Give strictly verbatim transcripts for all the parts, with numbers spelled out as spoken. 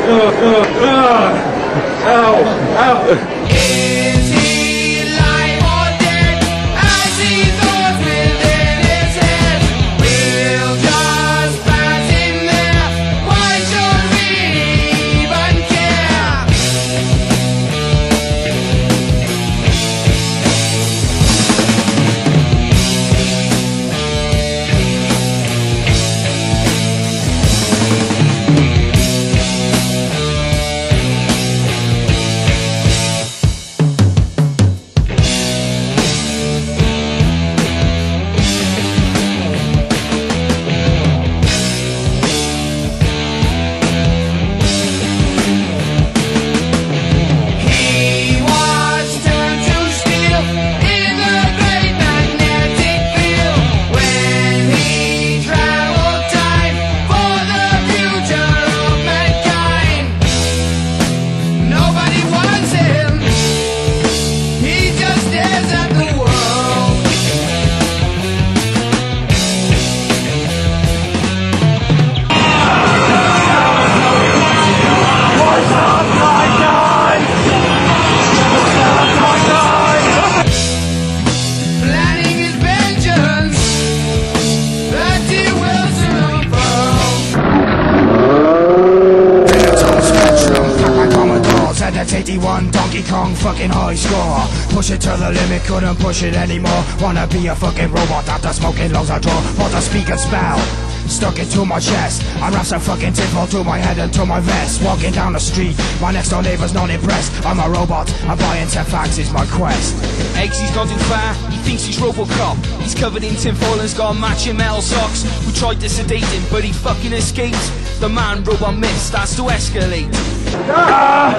Ow! Ow! Is he alive or dead? As he thought within his head, we'll just pass him there. Why should we even care? eighty-one Donkey Kong fucking high score. Push it to the limit, couldn't push it anymore. Wanna be a fucking robot after smoking loads of draw. For the speaker spell stuck into my chest. I wrap some fucking tinfoil to my head and to my vest. Walking down the street, my next door neighbor's not impressed. I'm a robot, I'm buying ten facts is my quest. Eggs, he's gone too far, he thinks he's Robocop. He's covered in tinfoil and's got matching metal socks. We tried to sedate him, but he fucking escaped. The man robot myth starts to escalate. Ah!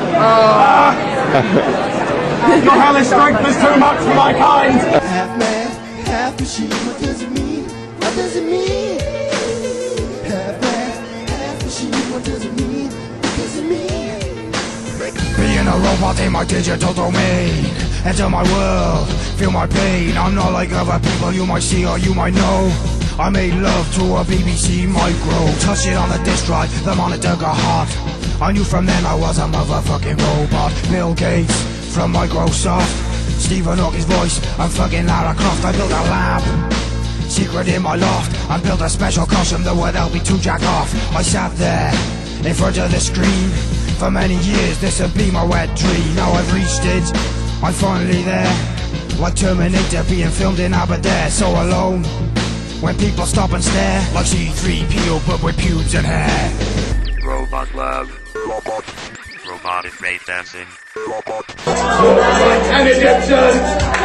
Ah! Your hellish strength is too much for my kind! Half man, half machine, what does it mean? What does it mean? Half man, half machine, what does it mean? What does it mean? Being a robot in my digital domain. Enter my world, feel my pain. I'm not like other people you might see or you might know. I made love to a B B C micro. Touch it on the disk drive, the monitor got hot. I knew from then I was a motherfucking robot. Bill Gates from Microsoft, Stephen Hawking's voice, I'm fucking Lara Croft. I built a lab, secret in my loft. I built a special costume that would help me to jack off. I sat there, in front of the screen. For many years this would be my wet dream. Now I've reached it, I'm finally there. Like Terminator being filmed in Aberdare. So alone, when people stop and stare. Like C three P O but with pubes and hair. Robot love. Robot. Robotic race dancing. Robot. An Egyptian!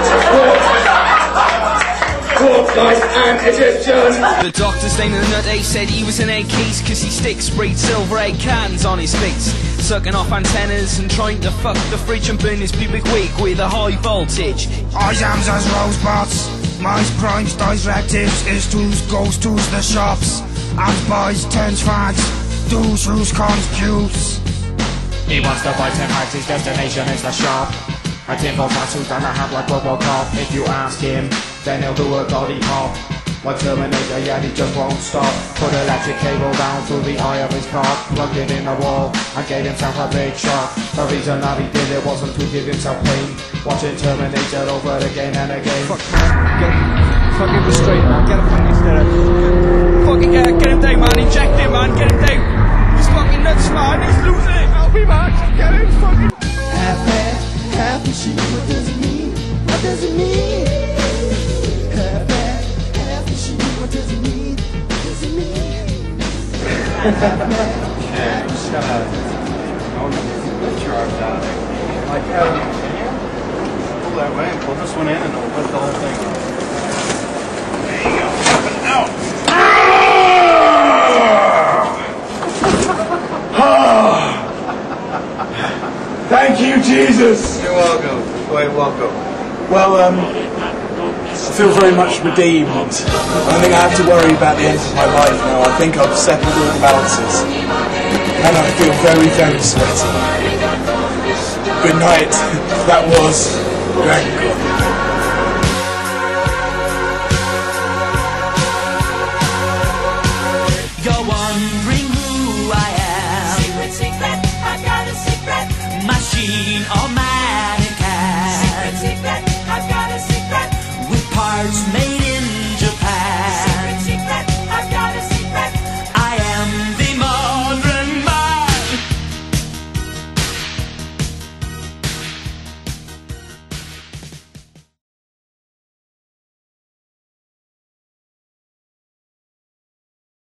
Corpse like an Egyptian! The doctor stained the nut, they said he was an egg case, cause he stick sprayed silver egg cans on his face, sucking off antennas and trying to fuck the fridge and burn his pubic wig with a high voltage. Isams as rosebuds, mice, primes, dies, rectives, is twos, goes twos, the shops. Abs, buys, turns fags, do's, who's, cons, cutes. He wants to buy ten bags, his destination is the shop. A tinfoil tattoo done a hat like Robocop. If you ask him, then he'll do a body pop. Like Terminator, yeah, he just won't stop. Put electric cable down through the eye of his cock, plugged it in the wall and gave himself a big shock. The reason that he did it wasn't to give himself pain. Watching Terminator over again and again. Fuck man, get him. Fucking restrain man, get him fucking instead. Fucking get, get him down man, inject him man, get him down. He's fucking nuts man, he's losing. Help me man, get him fucking. Half man, half machine, what does it mean? What does it mean? Half man, half machine, what does it mean? What does it mean? Half man, half machine. Shut up. I'll charge out. Like, um, pull that way and pull this one in and it'll put the whole thing on. There you go. Now. Thank you, Jesus! You're welcome. Quite welcome. Well, um, I feel very much redeemed. I don't think I have to worry about the end of my life now. I think I've settled all the balances. And I feel very, very sweaty. Good night. That was Dragon God.